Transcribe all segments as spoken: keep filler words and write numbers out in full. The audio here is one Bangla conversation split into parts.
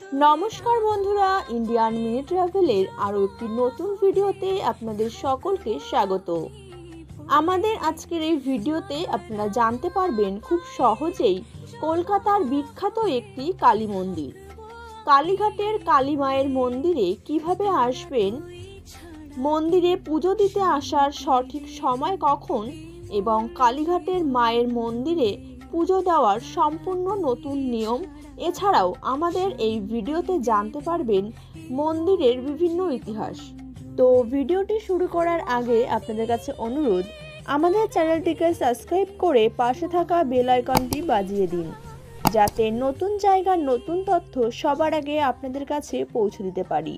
নমস্কার বন্ধুরা, ইন্ডিয়ান মিনি ট্রাভেলের আরও একটি নতুন ভিডিওতে আপনাদের সকলকে স্বাগত। আমাদের আজকের এই ভিডিওতে আপনারা জানতে পারবেন খুব সহজেই কলকাতার বিখ্যাত একটি কালী মন্দির, কালীঘাটের কালী মায়ের মন্দিরে কিভাবে আসবেন, মন্দিরে পুজো দিতে আসার সঠিক সময় কখন এবং কালীঘাটের মায়ের মন্দিরে পুজো দেওয়ার সম্পূর্ণ নতুন নিয়ম। এছাড়াও আমাদের এই ভিডিওতে জানতে পারবেন মন্দিরের বিভিন্ন ইতিহাস। তো ভিডিওটি শুরু করার আগে আপনাদের কাছে অনুরোধ, আমাদের চ্যানেলটিকে সাবস্ক্রাইব করে পাশে থাকা বেল আইকনটি বাজিয়ে দিন, যাতে নতুন জায়গার নতুন তথ্য সবার আগে আপনাদের কাছে পৌঁছে দিতে পারি।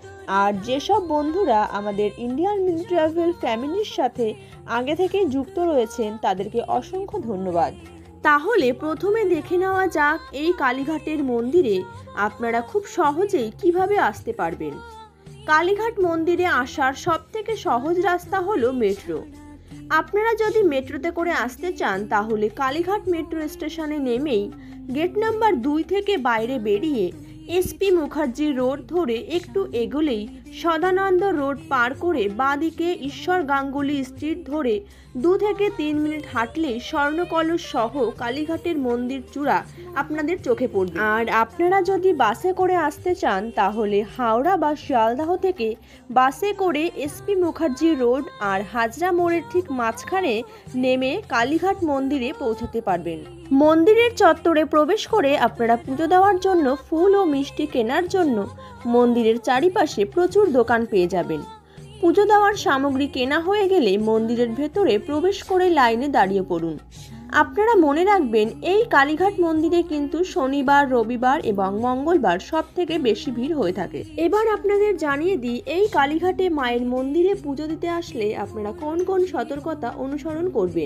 আর যেসব বন্ধুরা আমাদের ইন্ডিয়ান মিনি ট্রাভেল ফ্যামিলির সাথে আগে থেকে যুক্ত রয়েছেন তাদেরকে অসংখ্য ধন্যবাদ। তাহলে প্রথমে দেখে নেওয়া যাক এই কালীঘাটের মন্দিরে আপনারা খুব সহজেই কিভাবে আসতে পারবেন। কালীঘাট মন্দিরে আসার সবথেকে সহজ রাস্তা হলো মেট্রো। আপনারা যদি মেট্রোতে করে আসতে চান তাহলে কালীঘাট মেট্রো স্টেশনে নেমেই গেট নাম্বার দুই থেকে বাইরে বেরিয়ে এসপি মুখার্জি রোড ধরে একটু এগোলেই সদানন্দ রোড পার করে বাঁদিকে ঈশ্বর গাঙ্গুলি স্ট্রিট ধরে দু থেকে তিন মিনিট হাঁটলেই স্বর্ণকলস সহ কালীঘাটের মন্দির চূড়া আপনাদের চোখে পড়বে। আর আপনারা যদি বাসে করে আসতে চান তাহলে হাওড়া বা শিয়ালদাহ থেকে বাসে করে এসপি মুখার্জি রোড আর হাজরা মোড়ের ঠিক মাঝখানে নেমে কালীঘাট মন্দিরে পৌঁছাতে পারবেন। মন্দিরের চত্বরে প্রবেশ করে আপনারা পুজো দেওয়ার জন্য ফুল ও মিষ্টি কেনার জন্য মন্দিরের চারিপাশে প্রচুর দোকান পেয়ে যাবেন। পুজো দেওয়ার সামগ্রী কেনা হয়ে গেলে মন্দিরের ভেতরে প্রবেশ করে লাইনে দাঁড়িয়ে পড়ুন। আপনারা মনে রাখবেন এই কালীঘাট মন্দিরে কিন্তু শনিবার, রবিবার এবং মঙ্গলবার সব থেকে বেশি ভিড় হয়ে থাকে। এবার আপনাদের জানিয়ে দিই এই কালীঘাটে মায়ের মন্দিরে পুজো দিতে আসলে আপনারা কোন কোন সতর্কতা অনুসরণ করবেন।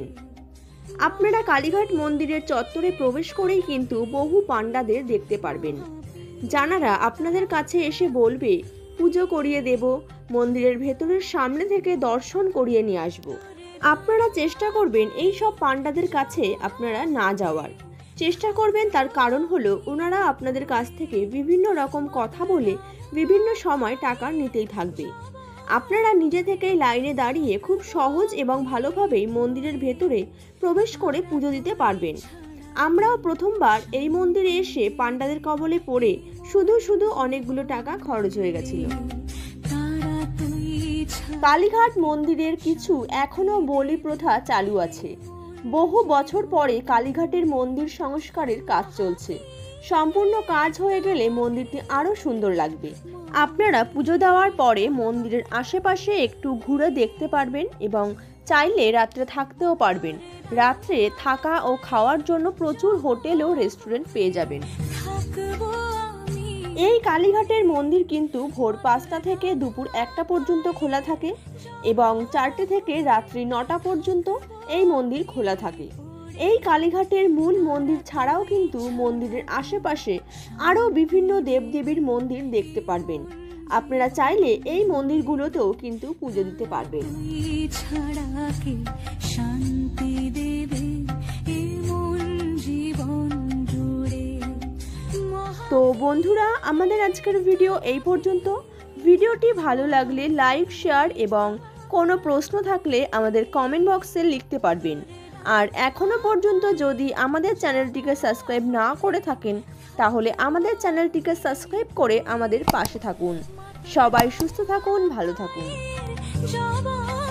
আপনারা কালীঘাট মন্দিরের চত্বরে প্রবেশ করেই কিন্তু বহু পাণ্ডাদের দেখতে পারবেন, যারা আপনাদের কাছে এসে বলবে পুজো করিয়ে দেব, মন্দিরের ভেতরের সামনে থেকে দর্শন করিয়ে নিয়ে আসব। আপনারা চেষ্টা করবেন এই সব পাণ্ডাদের কাছে আপনারা না যাওয়ার চেষ্টা করবেন। তার কারণ হলো ওনারা আপনাদের কাছ থেকে বিভিন্ন রকম কথা বলে বিভিন্ন সময় টাকা নিতেই থাকবে। আপনারা নিজে থেকেই লাইনে দাঁড়িয়ে খুব সহজ এবং ভালোভাবেই মন্দিরের ভেতরে প্রবেশ করে পুজো দিতে পারবেন। আমরাও প্রথমবার এই মন্দিরে এসে পাণ্ডাদের কবলে পড়ে শুধু শুধু অনেকগুলো টাকা খরচ হয়ে গেছিল। কালীঘাট মন্দিরের কিছু এখনো বলি প্রথা চালু আছে। বহু বছর পরে কালীঘাটের মন্দির সংস্কারের কাজ চলছে। সম্পূর্ণ কাজ হয়ে গেলে মন্দিরটি আরো সুন্দর লাগবে। আপনারা পুজো দেওয়ার পরে মন্দিরের আশেপাশে একটু ঘুরে দেখতে পারবেন এবং চাইলে রাত্রে থাকতেও পারবেন। রাত্রে থাকা ও খাওয়ার জন্য প্রচুর হোটেল ও রেস্টুরেন্ট পেয়ে যাবেন। এই কালীঘাটের মন্দির কিন্তু ভোর পাঁচটা থেকে দুপুর একটা পর্যন্ত খোলা থাকে এবং চারটে থেকে রাত্রি নটা পর্যন্ত এই মন্দির খোলা থাকে। এই কালীঘাটের মূল মন্দির ছাড়াও কিন্তু মন্দিরের আশেপাশে আরও বিভিন্ন দেবদেবীর মন্দির দেখতে পারবেন। আপনারা চাইলে এই মন্দিরগুলোতেও কিন্তু পুজো দিতে পারবেন। তো বন্ধুরা, আমাদের আজকের ভিডিও এই পর্যন্ত। ভিডিওটি ভালো লাগলে লাইক, শেয়ার এবং কোনো প্রশ্ন থাকলে আমাদের কমেন্ট বক্সে লিখতে পারবেন। আর এখনো পর্যন্ত যদি আমাদের চ্যানেলটিকে সাবস্ক্রাইব না করে থাকেন তাহলে আমাদের চ্যানেলটিকে সাবস্ক্রাইব করে আমাদের পাশে থাকুন। সবাই সুস্থ থাকুন, ভালো থাকুন।